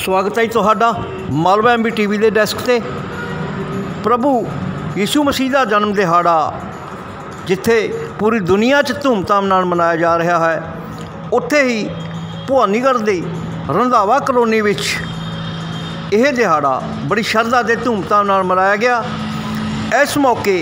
स्वागत है तुहाडा मालवा MB TV के डैस्क से। प्रभु यीशु मसीह का जन्म दिहाड़ा जिथे पूरी दुनिया च धूमधाम नाल मनाया जा रहा है, उत्थे ही भवानीगढ़ की रंधावा कलोनी विच यह दिहाड़ा बड़ी श्रद्धा के धूमधाम नाल मनाया गया। इस मौके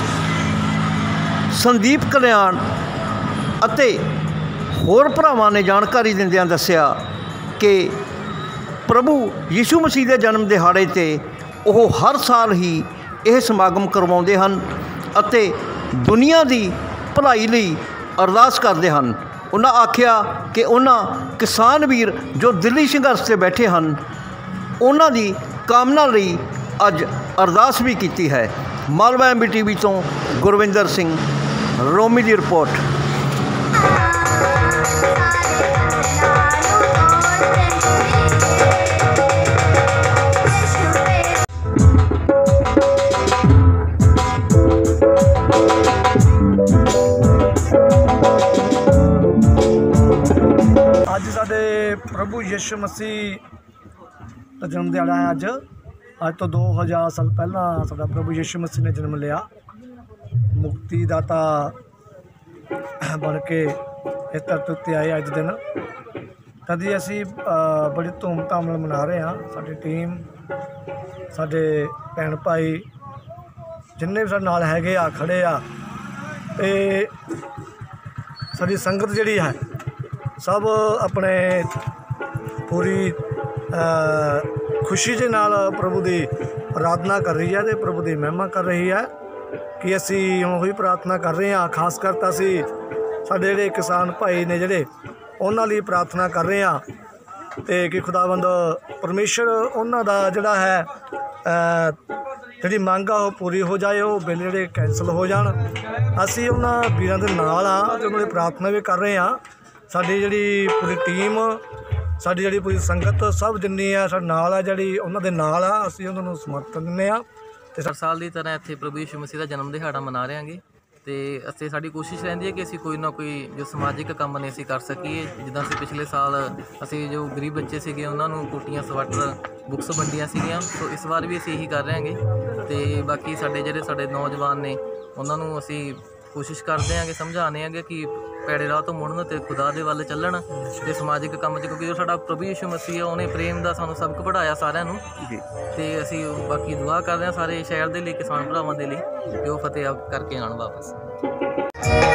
संदीप कल्याण अते होर भरावां ने जानकारी दिंदियां दस्सिया कि प्रभु यीशु मसीह के जन्म दिहाड़े ते वो हर साल ही यह समागम करवाउंदे हन अते दुनिया की भलाई लई अरदास करते हैं। उन्हें आख्या कि उन्हें किसान वीर जो दिल्ली संघर्ष से बैठे हैं उन्हां दी कामना लई अज अरदास भी की है। मालवा MB TV तो गुरविंदर सिंह रोमी की रिपोर्ट। अज साडे प्रभु यीशु मसीह का जन्म दिहाड़ा है। अज तो 2000 साल पहला साडा प्रभु यीशु मसीह ने जन्म लिया, मुक्तिदाता बन के इस धरती उत्ते आए। अज दिन तभी असी बड़ी धूमधाम मना रहे हैं। साडी टीम, साडे भैन भाई जिन्ने भी साडे नाल हैगे आ खड़े आ, साडी संगत जिहड़ी है सब अपने पूरी खुशी के नाल प्रभु की आराधना कर रही है तो प्रभु की महिमा कर रही है कि असी वही प्रार्थना कर रहे हैं। खास कर असी साडे जिहड़े किसान भाई ने जिहड़े उन्हां लई प्रार्थना कर रहे हैं तो कि खुदावंद परमेश्वर उन्हां दा जिहड़ा है जिहड़ी मंग आ पूरी हो जाए, वो बिल जिहड़े कैंसल हो जाण। असी उन्हां वीरां दे नाल आ ते उन्हां दी प्रार्थना भी कर रहे हैं। साडी जिहड़ी पूरी टीम, साडी जिहड़ी पूरी संगत सब जिन्नी है साडे नाल है, जिहड़ी उन्हां दे नाल आ, असीं उन्हां नूं समर्थन दिंदे आ। ते हर साल की तरह इत्थे प्रभु यीशु मसीह का जन्म दिहाड़ा मना रहे हैं तो असीं साडी कोशिश रहिंदी है कि असीं कोई ना कोई जो समाजिक काम ने असीं कर सकीए। जिद्दां असीं पिछले साल असीं जो गरीब बच्चे सीगे उन्हां नूं कोटियां स्वेटर बुक्स वंडियां सीगियां, तो इस बार भी असीं यही कर रहे हैं। तो बाकी साडे जिहड़े साडे नौजवान ने उन्हां नूं असीं कोशिश करते हैं कि समझाने हैं कि पैड़े राह तो मुड़न तो खुदा दे वल चलन तो समाजिक काम क्योंकि जो साडा प्रभु यीशु मसीह है उन्हें प्रेम का सानू सबक पढ़ाया सारिਆਂ ਨੂੰ। तो असी बाकी दुआ करते हैं सारे शहर के लिए, किसान भरावां दे लिए कि वो फतेह करके आण वापस।